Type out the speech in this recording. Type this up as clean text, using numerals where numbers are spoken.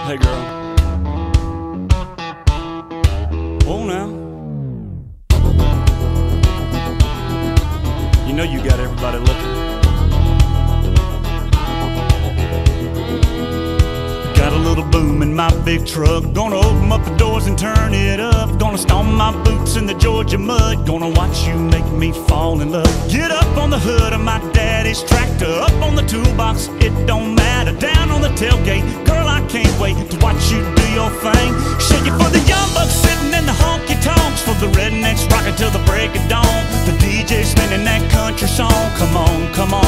Hey girl. Oh now. You know you got everybody looking. Got a little boom in my big truck. Gonna open up the doors and turn it up. Gonna stomp my boots in the Georgia mud. Gonna watch you make me fall in love. Get up on the hood of my daddy's tractor. Up on the toolbox, it don't matter. Down on the tailgate, girl, I can't wait to watch you do your thing. Shake it for the young bucks sitting in the honky-tonks, for the rednecks rocking till the break of dawn. The DJ spinning that country song. Come on, come on.